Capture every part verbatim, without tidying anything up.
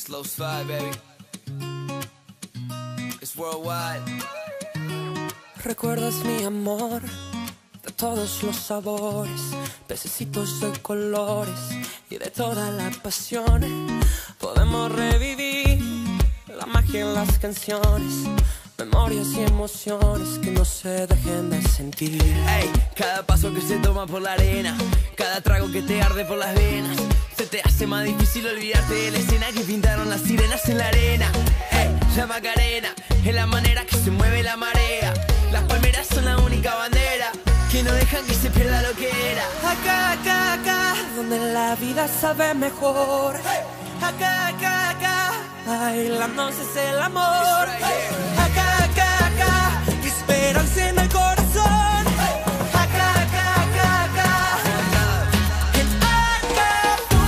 Slow slide, baby. It's worldwide. Recuerdas mi amor de todos los sabores, pececitos de colores y de toda la pasión. Podemos revivir la magia en las canciones, memorias y emociones que no se dejen de sentir. Ey, cada paso que se toma por la arena, cada trago que te arde por las venas, se te hace más difícil olvidarte de la escena que pintaron las sirenas en la arena. Ey, la Macarena es la manera que se mueve la marea. Las palmeras son la única bandera que no dejan que se pierda lo que era. Acá, acá, acá, donde la vida sabe mejor. Acá, acá, acá, bailando es el amor. Acá, acá, acá, esperanza en el corazón. Acá, acá, acá, acá, en Acapulco.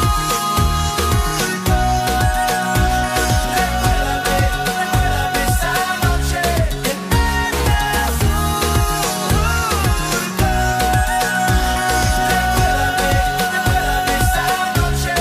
Recuérdame esa noche en Acapulco. Recuérdame, recuérdame esa noche.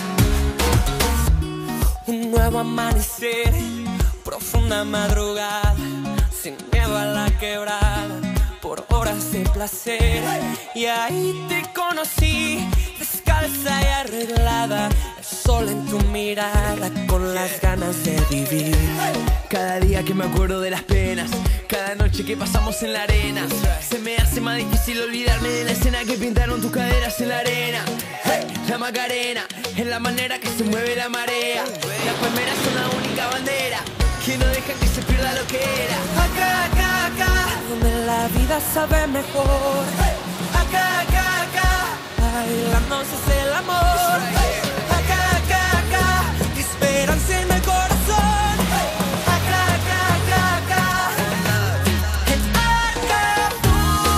Un nuevo amanecer, profunda madrugada, sin miedo a la quebrada, por horas de placer. Y ahí te conocí, descalza y arreglada, el sol en tu mirada, con las ganas de vivir. Cada día que me acuerdo de las penas, cada noche que pasamos en la arena, se me hace más difícil olvidarme de la escena que pintaron tus caderas en la arena. Hey, la Macarena es la manera que se mueve la marea. Las palmeras son la única bandera que no dejan que se pierda lo que era. Acá, acá, acá, donde la vida sabe mejor. Acá, acá, acá, bailando es el amor. Acá, acá, acá, esperanza en el corazón. Acá, acá, acá, acá, en Acapulco.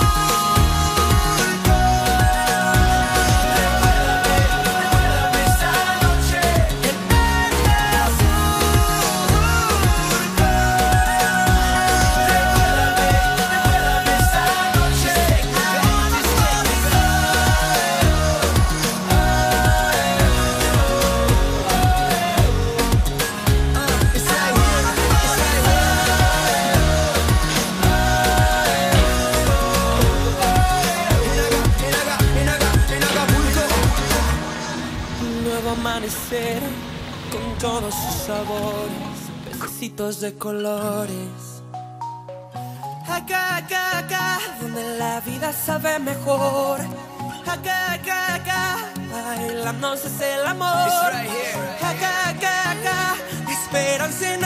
Recuérdame, recuérdame esa noche en Acapulco. Recuérdame, recuérdame esa noche en Un nuevo amanecer con todos sus sabores, pececitos de colores. Acá, acá, acá, donde la vida sabe mejor. Acá, acá, acá, bailando es el amor. Acá, acá, acá, esperanza en